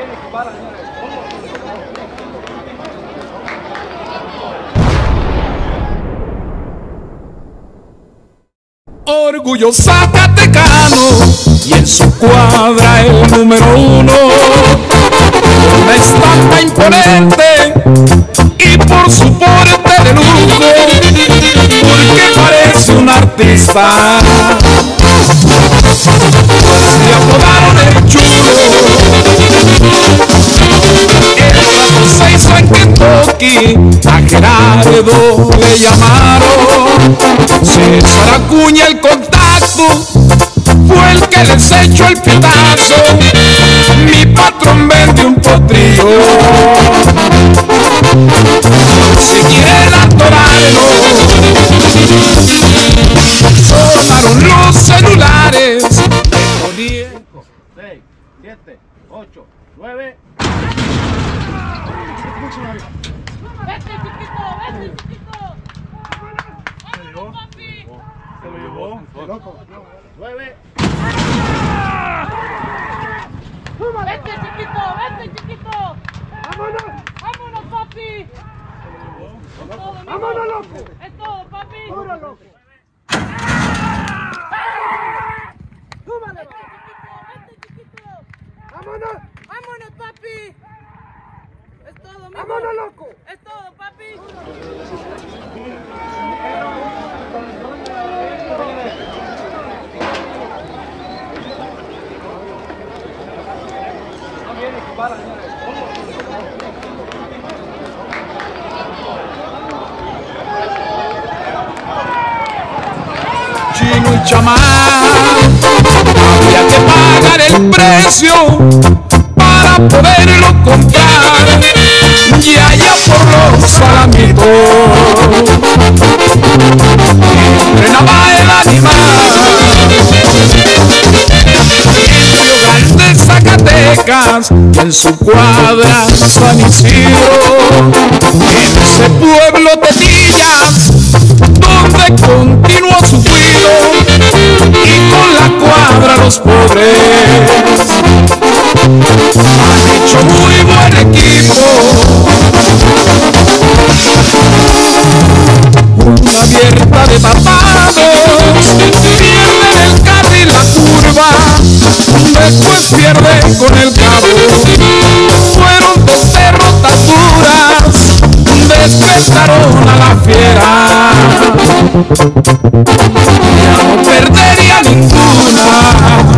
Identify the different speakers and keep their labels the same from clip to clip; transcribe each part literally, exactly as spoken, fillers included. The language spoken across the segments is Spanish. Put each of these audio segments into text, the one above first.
Speaker 1: Orgullo zacatecano y en su cuadra el número uno, una estampa imponente y por su porte de lujo, porque parece un artista. Le apodaron el chulo, el rato se hizo en Kentucky, a Gerardo le llamaron. César Acuña el contacto, fue el que les echó el pitazo. Mi patrón vende un potrillo, si quieren atorarlo. Sonaron los celulares. cinco, seis, siete, ocho, nueve.
Speaker 2: ¡Vete, chiquito! ¡Vete, chiquito! ¡Vámonos, papi!
Speaker 3: Se lo llevó.
Speaker 1: nueve.
Speaker 2: ¡Vete, chiquito! ¡Vete, chiquito! ¡Vámonos! ¡Vámonos, papi! Es todo, mijo. ¡Vámonos, loco! ¡Es todo, papi! ¡Vámonos, loco! ¡Súbale! ¡Vete, chiquito! ¡Vete, chiquito! ¡Vámonos! ¡Vámonos, papi! ¡Es todo, mijo! ¡Vámonos, loco! ¡Es todo, papi!
Speaker 1: Chino y chamán, había que pagar el precio para poderlo comprar, y allá por los salamitos entrenaba el animal. En de Zacatecas, en su cuadra San Isidro, en ese pueblo de Tillas, donde continuó su cuido, y con la cuadra los pobres han hecho muy buen equipo. Una abierta de tapados, pierden el carril la curva, después pierden con el cabo. Fueron dos derrotas duras, despertaron a la fiera, ya no perdería ninguna.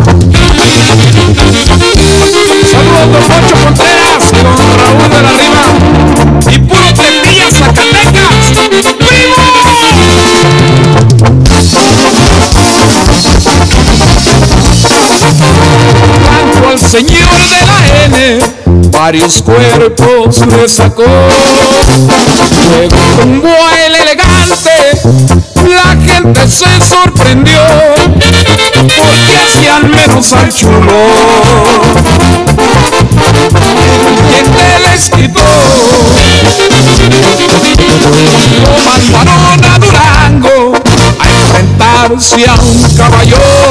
Speaker 1: Saludos don Poncho Contreras y don Raúl de la Riva, y puro Tepilla, Zacatecas. ¡Primo! Blanco al señor de la N, varios cuerpos le sacó. Luego con un baile elegante, la gente se sorprendió, porque hacían menos al chulo. El cliente les quitó, lo mandaron a Durango a enfrentarse a un caballón.